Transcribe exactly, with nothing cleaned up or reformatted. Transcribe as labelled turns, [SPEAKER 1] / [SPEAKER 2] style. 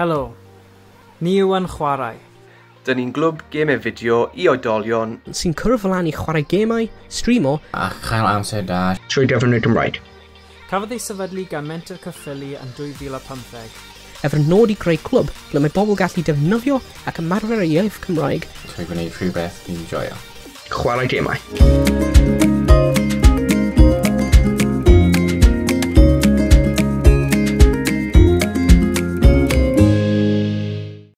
[SPEAKER 1] Helo, ni yw yn Chwarae.
[SPEAKER 2] Dyn ni'n glwb gemau fideo i oedolion
[SPEAKER 3] sy'n cwrdd lan i chwarae gemau, streamo
[SPEAKER 4] a chael amser da
[SPEAKER 5] trwy defnydd Cymraeg.
[SPEAKER 1] Cafodd ei sefydlu gan Menter Cyffili yn dwy fil a pymtheg.
[SPEAKER 3] efo'r nod i greu clwb ble mae bobl gallu defnyddio ac ymarfer y iaith Cymraeg
[SPEAKER 4] trwy gwneud rhywbeth ni'n joio.
[SPEAKER 5] Chwarae gemau.